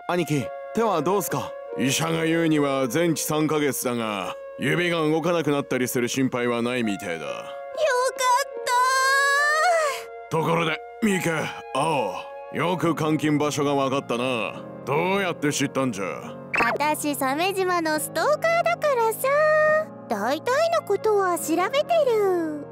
兄貴、手はどうすか？医者が言うには全治3ヶ月だが、指が動かなくなったりする心配はないみたいだ。よかったー。ところでミケ、よく監禁場所が分かったな。どうやって知ったんじゃ？ 私鮫島のストーカーだからさ、大体のことは調べてる。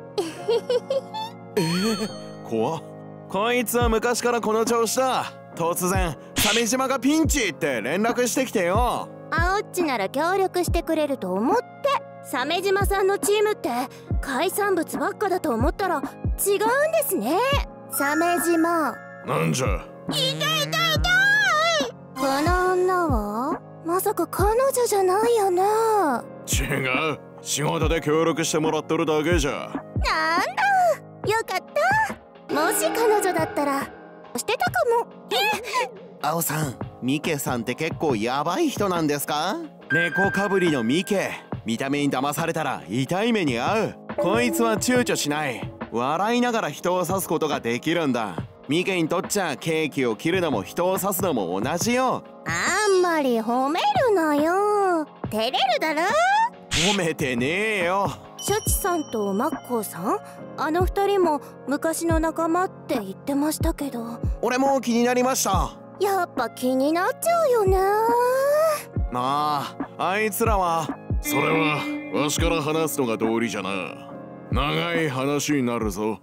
怖っ。こいつは昔からこの調子だ。突然鮫島がピンチって連絡してきてよ。 あおっちなら協力してくれると思って。鮫島さんのチームって海産物ばっかだと思ったら違うんですね。鮫島なんじゃ？ 痛い痛い痛い。この女はまさか彼女じゃないよな？ 違う、仕事で協力してもらっとるだけじゃ。 なんだ、よかった。もし彼女だったらしてたかも。 青さん、ミケさんって結構ヤバい人なんですか？猫かぶりのミケ、見た目に騙されたら痛い目に遭う。こいつは躊躇しない。笑いながら人を刺すことができるんだ。ミケにとっちゃケーキを切るのも人を刺すのも同じよ。 あんまり褒めるなよ。照れるだろ。 褒めてねえよ。 シャチさんとマッコーさん、あの二人も昔の仲間って言ってましたけど。 俺も気になりました。 やっぱ気になっちゃうよな。 あいつらは。それはわしから話すのが道理じゃな。長い話になるぞ。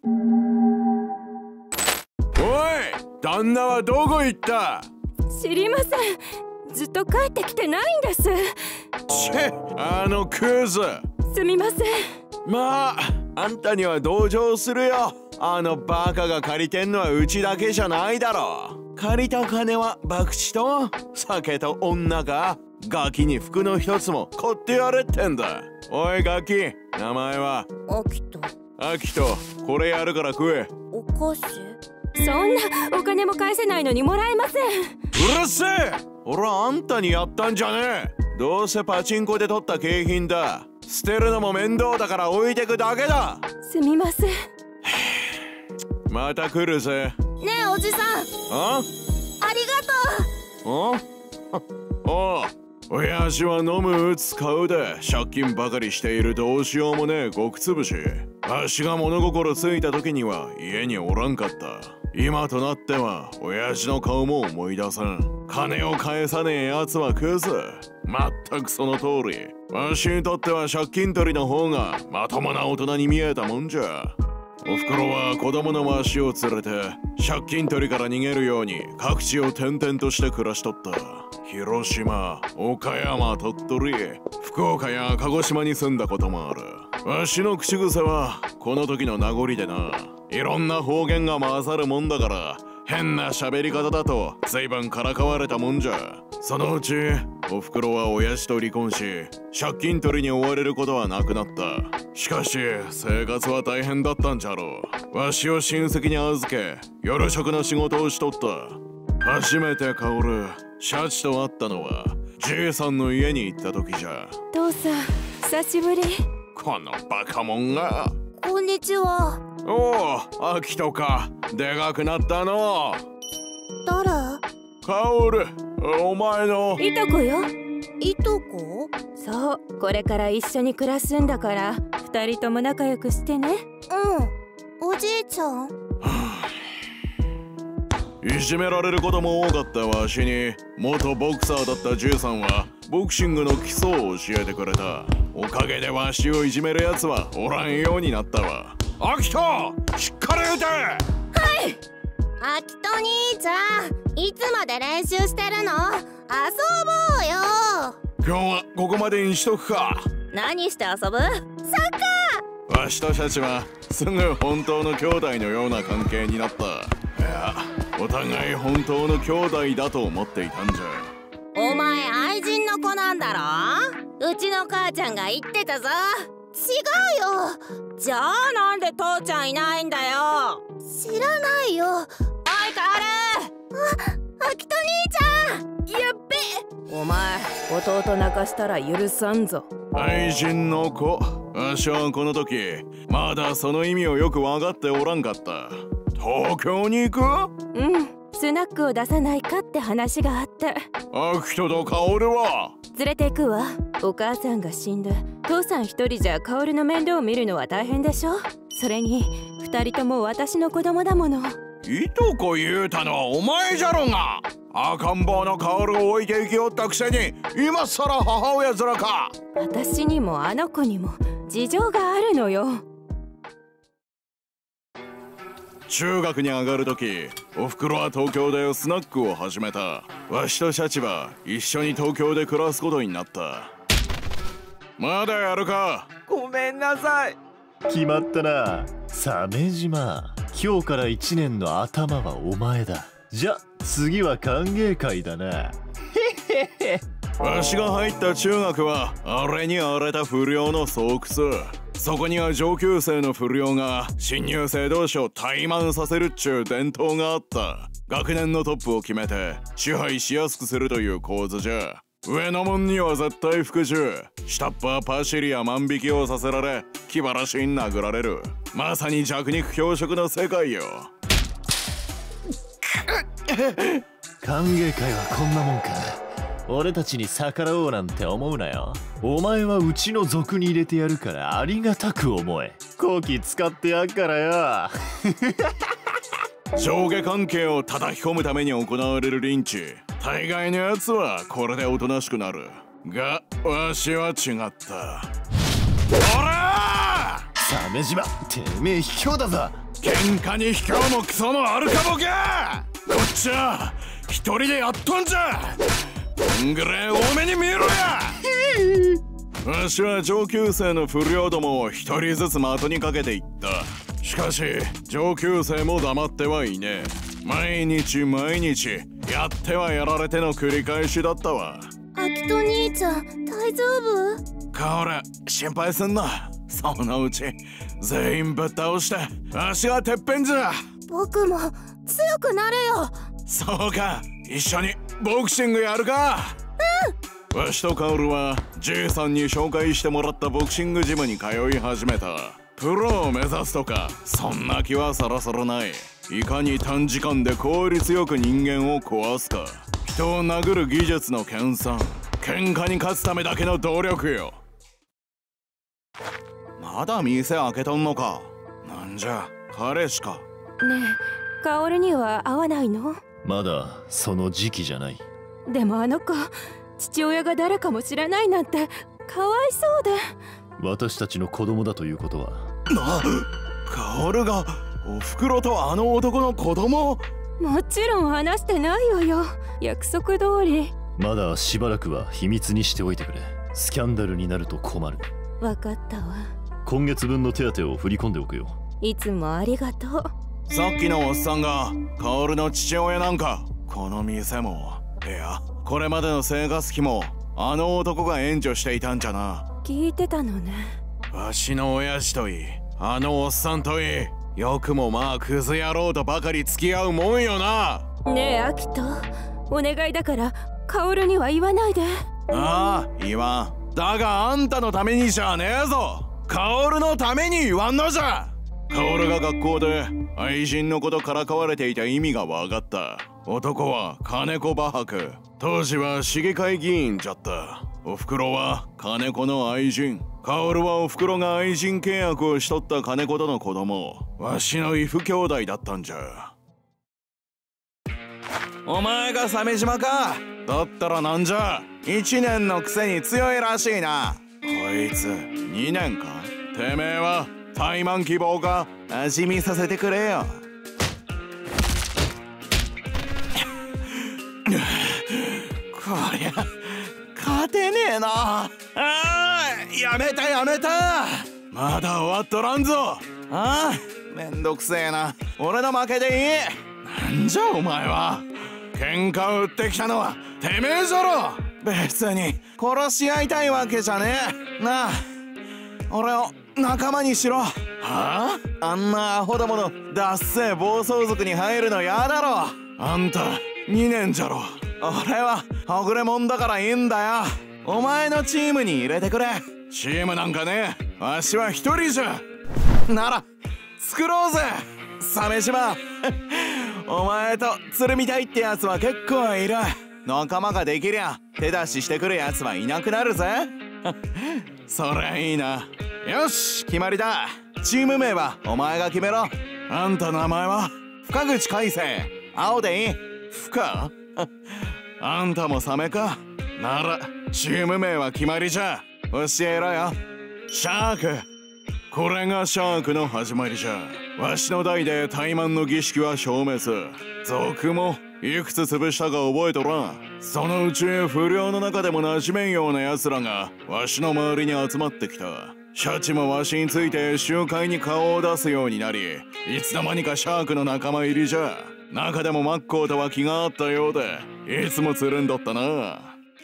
おい、旦那はどこ行った？ 知りません。ずっと帰ってきてないんです。 チェ、あのクズ。 すみません。 まあ、あんたには同情するよ。あのバカが借りてんのはうちだけじゃないだろ。借りた金は博打と酒と女か。ガキに服の一つも買ってやれってんだ。おいガキ、名前は？ アキト。 アキト、これやるから食え。 お菓子？ そんなお金も返せないのにもらえません。 うるせえ。俺はあんたにやったんじゃねえ。どうせパチンコで取った景品だ。捨てるのも面倒だから置いてくだけだ。 すみません。 また来るぜ。 ねえおじさん、 ありがとう。おう、親父は飲む打つ買うで借金ばかりしているどうしようもねえ極つぶし。わしが物心ついた時には家におらんかった。今となっては親父の顔も思い出さん。金を返さねえやつはクズ。まったくその通り。わしにとっては借金取りの方がまともな大人に見えたもんじゃ。おふくろは子供のわしを連れて借金取りから逃げるように各地を転々として暮らしとった。広島、岡山、鳥取、福岡や鹿児島に住んだこともある。わしの口癖はこの時の名残でな。いろんな方言が混ざるもんだから変な喋り方だと随分からかわれたもんじゃ。そのうちおふくろは親父と離婚し借金取りに追われることはなくなった。しかし生活は大変だったんじゃろう。わしを親戚に預け夜食の仕事をしとった。初めて薫、シャチと会ったのはじいさんの家に行った時じゃ。 父さん、久しぶり。 このバカモンが。 こんにちは。 おお、秋とかでかくなったの。 誰？ 薫、お前のいとこよ。 いとこ？ そう、これから一緒に暮らすんだから二人とも仲良くしてね。 うん。おじいちゃん？ いじめられることも多かったわしに元ボクサーだったじいさんはボクシングの基礎を教えてくれた。おかげでわしをいじめるやつはおらんようになったわ。アキト、しっかり打て。はい。 アキト兄ちゃん、いつまで練習してるの？遊ぼうよ。 今日はここまでにしとくか。 何して遊ぶ？サッカー。 わしとシャチはすぐ本当の兄弟のような関係になった。いや、お互い本当の兄弟だと思っていたんじゃ。 お前愛人の子なんだろ？うちの母ちゃんが言ってたぞ。違うよ。じゃあなんで父ちゃんいないんだよ。知らないよ。おいカエル。アキト兄ちゃん。やっべ。 お前、弟泣かしたら許さんぞ。 愛人の子。わしはこの時まだその意味をよく分かっておらんかった。東京に行く？ うん、 スナックを出さないかって話があって。 アキトとカオルは連れて行くわ。お母さんが死んで父さん一人じゃカオルの面倒を見るのは大変でしょ。それに二人とも私の子供だもの。 いとこ言うたのはお前じゃろが。赤ん坊のカオルを置いて行きおったくせに今さら母親面か。 私にもあの子にも事情があるのよ。 中学に上がるとき、おふくろは東京でスナックを始めた。わしとシャチは一緒に東京で暮らすことになった。まだやるか。 ごめんなさい。 決まったな、鮫島。今日から1年の頭はお前だ。じゃ次は歓迎会だな。へへへ。 わしが入った中学はあれに荒れた不良の巣窟。そこには上級生の不良が新入生同士を怠慢させるっちゅう伝統があった。学年のトップを決めて支配しやすくするという構図じゃ。上の門には絶対服従、下っ端はパシリや万引きをさせられ気晴らしに殴られる。まさに弱肉強食の世界よ。 歓迎会はこんなもんか。俺たちに逆らおうなんて思うなよ。お前はうちの族に入れてやるからありがたく思え。好機使ってやっからよ。 上下関係を叩き込むために行われるリンチ。大概のやつはこれでおとなしくなるが、わしは違った。おらー！鮫島、てめえ卑怯だぞ。 喧嘩に卑怯もクソもあるかボケ。こっちは一人でやっとんじゃ。どんぐらい多めに見ろや。わしは上級生の不良どもを一人ずつ的にかけていった。しかし上級生も黙ってはいねえ。毎日毎日やってはやられての繰り返しだったわ。 アキト兄ちゃん大丈夫？ カオル心配すんな。そのうち全員ぶっ倒してわしがてっぺんじゃ。 僕も強くなれよ。 そうか、一緒にボクシングやるか。うん。わしとカオルはじいさんに紹介してもらったボクシングジムに通い始めた。プロを目指すとかそんな気はさらさらない。いかに短時間で効率よく人間を壊すか。人を殴る技術の研鑽、喧嘩に勝つためだけの努力よ。まだ店開けとんのか。なんじゃ彼氏か。 ねえ、カオルには会わないの？ まだその時期じゃない。 でもあの子父親が誰かも知らないなんてかわいそうで。 私たちの子供だということは。 カオルがおふくろとあの男の子供？ もちろん話してないわよ。約束通り。 まだしばらくは秘密にしておいてくれ。スキャンダルになると困る。 わかったわ。 今月分の手当を振り込んでおくよ。 いつもありがとう。 さっきのおっさんがカオルの父親なんか。この店もいやこれまでの生活費もあの男が援助していたんじゃな。 聞いてたのね。 わしの親父といいあのおっさんといい、よくもまあクズ野郎とばかり付き合うもんよな。 ねえアキト、お願いだからカオルには言わないで。 ああ言わん。だがあんたのためにじゃねえぞ。カオルのために言わんのじゃ。カオルが学校で愛人のことからかわれていた意味が分かった。男は金子馬博、当時は市議会議員じゃった。おふくろは金子の愛人、カオルはおふくろが愛人契約をしとった金子との子供、わしの異父兄弟だったんじゃ。お前が鮫島か。だったらなんじゃ1年のくせに強いらしいな。こいつ2年か。てめえは怠慢希望か。味見させてくれよ。こりゃ勝てねえな。あーやめたやめた。まだ終わっとらんぞ。ああめんどくせえな。俺の負けでいい。なんじゃお前は。喧嘩を売ってきたのはてめえじゃろ。別に殺し合いたいわけじゃねえ。なあ俺を仲間にしろ。はああんなアホどものダッセー暴走族に入るのやだろ。あんた2年じゃろ。俺ははぐれもんだからいいんだよ。お前のチームに入れてくれ。チームなんかねえ。わしは一人じゃ。なら作ろうぜ鮫島。 お前とつるみたいってやつは結構いる。仲間ができりゃ手出ししてくるやつはいなくなるぜ。そりゃいいな。よし決まりだ。チーム名はお前が決めろ。あんた名前は深口海星。青でいい。深あんたもサメか。ならチーム名は決まりじゃ。教えろよ。シャーク。これがシャークの始まりじゃ。わしの代で怠慢の儀式は消滅。族もいくつ潰したか覚えとらん。そのうち不良の中でも馴染めんような奴らがわしの周りに集まってきた。シャチもわしについて集会に顔を出すようになり、いつの間にかシャークの仲間入りじゃ。中でもマッコーとは気があったようで、いつもつるんどったな。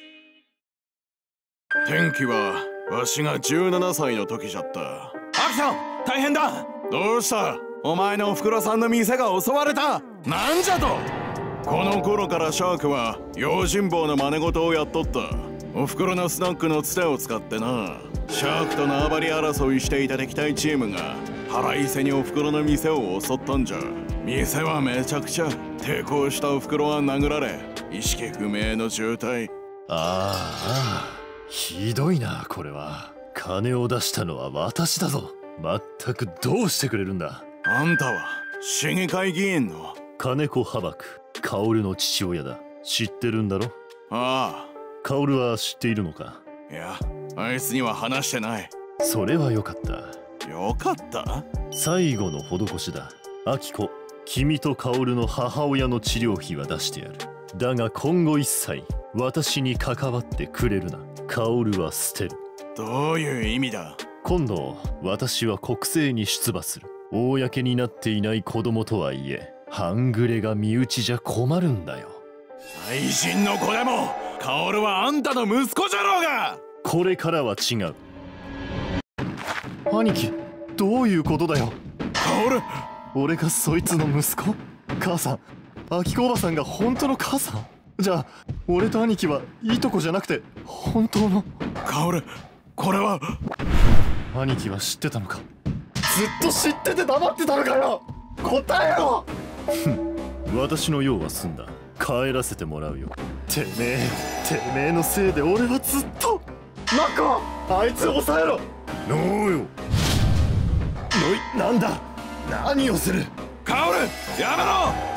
天気はわしが17歳の時じゃった。アキト大変だ。どうした。お前のおふくろさんの店が襲われた。なんじゃと。この頃からシャークは用心棒の真似事をやっとった。おふくろのスナックのつてを使ってな。シャークと縄張り争いしていた敵対チームが腹いせにおふくろの店を襲ったんじゃ。店はめちゃくちゃ。抵抗したおふくろは殴られ意識不明の重体。 ああ、ひどいな。これは金を出したのは私だぞ。まったくどうしてくれるんだ。 あんたは市議会議員の金子ハバク、薫の父親だ。知ってるんだろ。 ああ。 薫は知っているのか。 いや、あいつには話してない。 それはよかった。 よかった。 最後の施しだ。アキコ、君と薫の母親の治療費は出してやる。だが今後一切私に関わってくれるな。薫は捨てる。 どういう意味だ。 今度私は国政に出馬する。公になっていない子供とはいえ半グレが身内じゃ困るんだよ。 愛人の子でも薫はあんたの息子じゃろうが。 これからは違う。兄貴、どういうことだよ。 薫、 俺がそいつの息子。母さん、アキコおばさんが本当の母さん。じゃあ俺と兄貴はいいとこじゃなくて本当の。 薫、これは。 兄貴は知ってたのか。ずっと知ってて黙ってたのかよ。答えろ。私の用は済んだ。帰らせてもらうよ。てめえのせいで俺はずっと。マッコ、あいつを抑えろ。のうよ。なんだ。何をする。 薫、やめろ。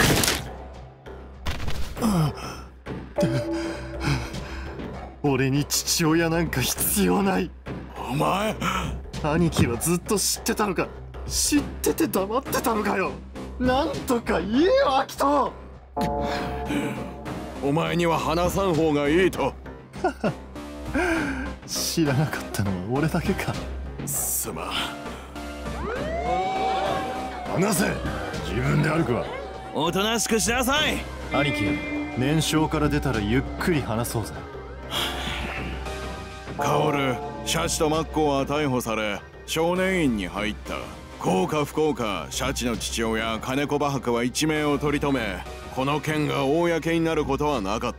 俺に父親なんか必要ない。 お前、 兄貴はずっと知ってたのか。知ってて黙ってたのかよ。なんとか言えよ、アキト。 お前には話さん方がいいと。 知らなかったのは俺だけか。 すまん。 話せ。自分で歩くわ。 おとなしくしなさい。 兄貴、年少から出たらゆっくり話そうぜ。 薫、シャチとマッコーは逮捕され少年院に入った。幸か不幸か、シャチの父親金子馬博は一命を取り留め、この件が公になることはなかった。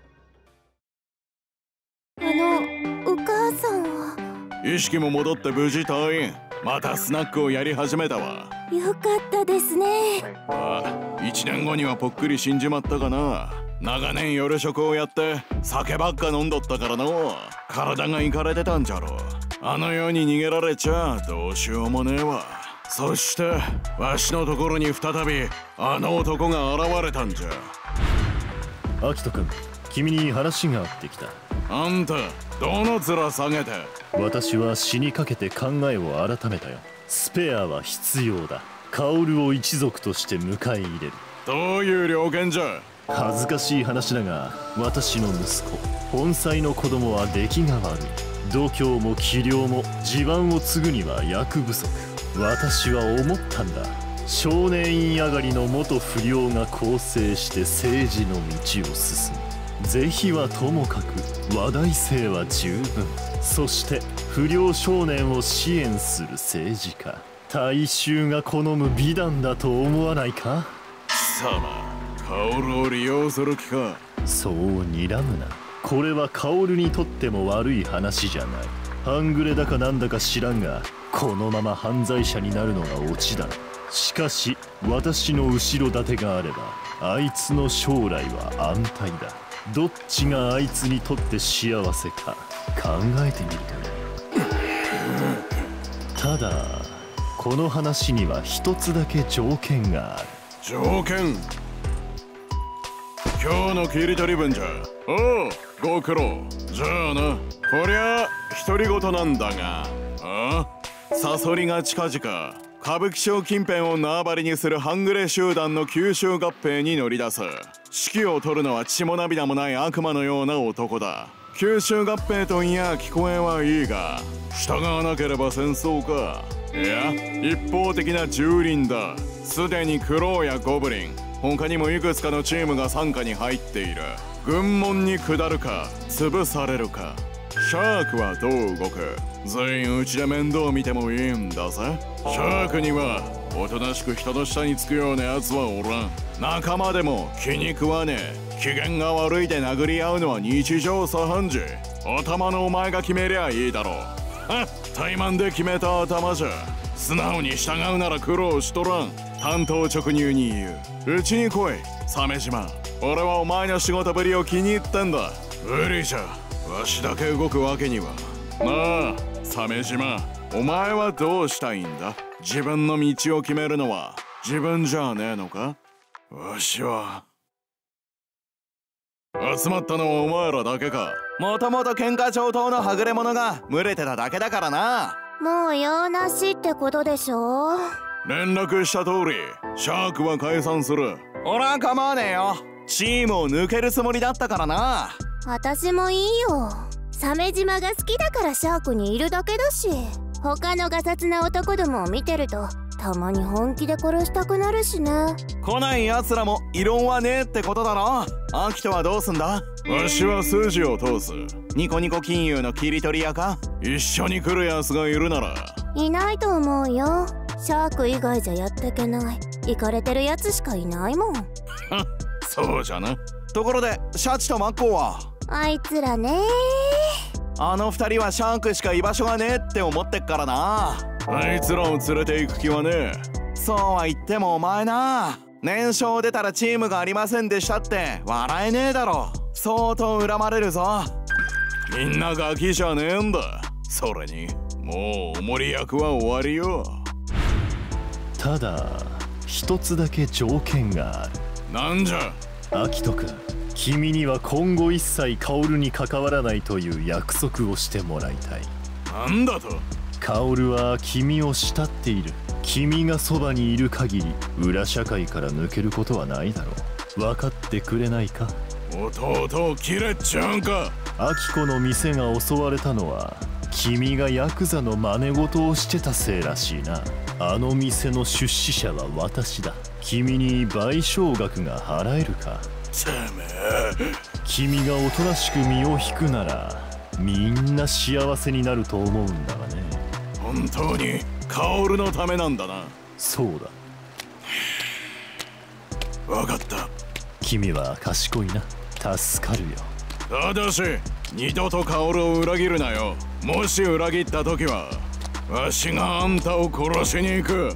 お母さんは。 意識も戻って無事退院。またスナックをやり始めたわ。 よかったですね。 ああ、1年後にはぽっくり死んじまったかな。長年夜食をやって酒ばっか飲んどったからの体がいかれてたんじゃろ。あの世に逃げられちゃどうしようもねえわ。そしてわしのところに再びあの男が現れたんじゃ。 アキト君、君に話があってきた。 あんたどの面下げて。 私は死にかけて考えを改めたよ。スペアは必要だ。薫を一族として迎え入れる。 どういう了見じゃ。 恥ずかしい話だが、私の息子本妻の子供は出来が悪い。度胸も器量も地盤を継ぐには役不足。私は思ったんだ。少年院上がりの元不良が更生して政治の道を進む。是非はともかく話題性は十分。そして不良少年を支援する政治家、大衆が好む美談だと思わないか。 貴様、薫を利用する気か。 そう睨むな。これは薫にとっても悪い話じゃない。半グレだかなんだか知らんが、このまま犯罪者になるのがオチだ。 しかし私の後ろ盾があればあいつの将来は安泰だ。どっちがあいつにとって幸せか考えてみるかね。ただこの話には一つだけ条件がある。 条件？今日の切り取り分じゃ。おうご苦労。じゃあな、こりゃ独り言なんだが、サソリが近々歌舞伎町近辺を縄張りにする半グレ集団の吸収合併に乗り出す。指揮を取るのは血も涙もない悪魔のような男だ。吸収合併といや聞こえはいいが、従わなければ戦争か。いや一方的な蹂躙だ。すでにクロウやゴブリン、他にもいくつかのチームが傘下に入っている。軍門に下るか潰されるか。シャークはどう動く？全員うちで面倒見てもいいんだぜ。シャークにはおとなしく人の下につくようなやつはおらん。仲間でも気に食わねえ。機嫌が悪いで殴り合うのは日常茶飯事。頭のお前が決めりゃいいだろう。怠慢で決めた頭じゃ。素直に従うなら苦労しとらん。単刀直入に言う。うちに来い鮫島。俺はお前の仕事ぶりを気に入ってんだ。無理じゃ、わしだけ動くわけには。なあ鮫島、お前はどうしたいんだ？自分の道を決めるのは自分じゃねえのか？わしは。集まったのはお前らだけか？もともと喧嘩上等のはぐれ者が群れてただけだからな。 もう用なしってことでしょ。 連絡した通りシャークは解散する。俺は構わねえよ。チームを抜けるつもりだったからな。 私もいいよ。鮫島が好きだからシャークにいるだけだし、他のガサツな男どもを見てるとたまに本気で殺したくなるしね。 来ない奴らも異論はねえってことだろ。アキトはどうすんだ？わしは筋を通す。ニコニコ金融の切り取り屋か？一緒に来る奴がいるなら。 いないと思うよ。シャーク以外じゃやってけない。イカれてるやつしかいないもん。 そうじゃな。ところでシャチとマッコウは？ あいつらね。 あの二人はシャークしか居場所がねえって思ってっからな。あいつらを連れて行く気はねえ。そうは言ってもお前な、年少出たらチームがありませんでしたって笑えねえだろ。相当恨まれるぞ。みんなガキじゃねえんだ。それにもうおもり役は終わりよ。 ただ一つだけ条件がある。 なんじゃ？ アキト君、君には今後一切カオルに関わらないという約束をしてもらいたい。 なんだと？ カオルは君を慕っている。君がそばにいる限り裏社会から抜けることはないだろう。分かってくれないか？ 弟を切れっちゃうんか？ アキコの店が襲われたのは君がヤクザの真似事をしてたせいらしいな。あの店の出資者は私だ。君に賠償額が払えるか？ てめえ。 君がおとなしく身を引くならみんな幸せになると思うんだがね。 本当にカオルのためなんだな。 そうだ。 わかった。 君は賢いな。助かるよ。 ただし二度とカオルを裏切るなよ。もし裏切った時はわしがあんたを殺しに行く。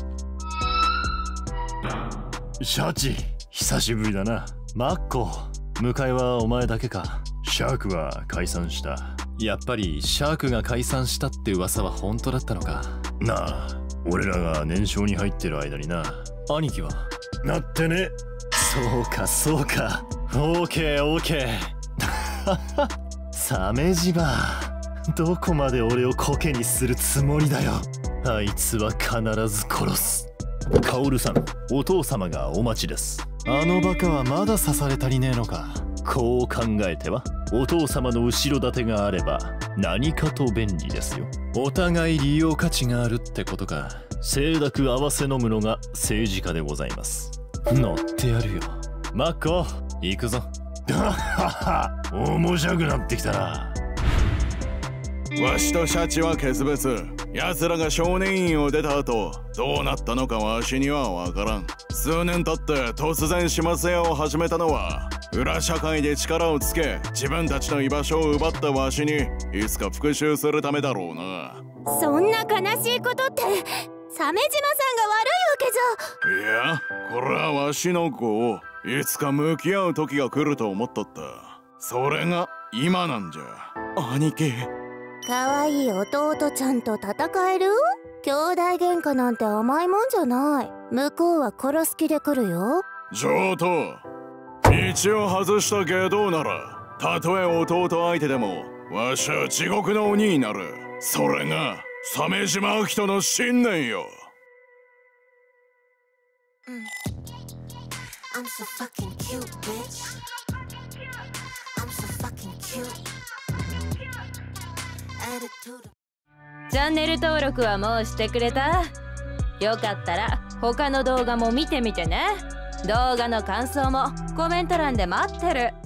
シャチ、久しぶりだな。マッコ、迎えはお前だけか？シャークは解散した。やっぱりシャークが解散したって噂は本当だったのか？なあ、俺らが年少に入ってる間にな。兄貴は？なってね。そうかそうか。オーケーオーケー。鮫島、どこまで俺をコケにするつもりだよ。あいつは必ず殺す。カオルさん、お父様がお待ちです。あのバカはまだ刺され足りねえのか。こう考えてはお父様の後ろ盾があれば何かと便利ですよ。お互い利用価値があるってことか。清濁合わせ飲むのが政治家でございます。乗ってやるよ。マッコ、行くぞ。面白くなってきたな。 わしとシャチは決別。奴らが少年院を出た後どうなったのかわしには分からん。数年経って突然始末屋を始めたのは裏社会で力をつけ自分たちの居場所を奪ったわしにいつか復讐するためだろうな。 そんな悲しいことって鮫島さんが悪いわけじゃ。 いや、これはわしの子。いつか向き合う時が来ると思っとった。それが今なんじゃ。兄貴。 可愛い弟ちゃんと戦える？兄弟喧嘩なんて甘いもんじゃない。向こうは殺す気で来るよ。 上等。道を外した外道なら、たとえ弟相手でもわしは地獄の鬼になる。それが鮫島明人の信念よ。 I'm so fucking cute, bitch. I'm so fucking cute. Attitude. チャンネル登録はもうしてくれた？よかったら他の動画も見てみてね。動画の感想もコメント欄で待ってる。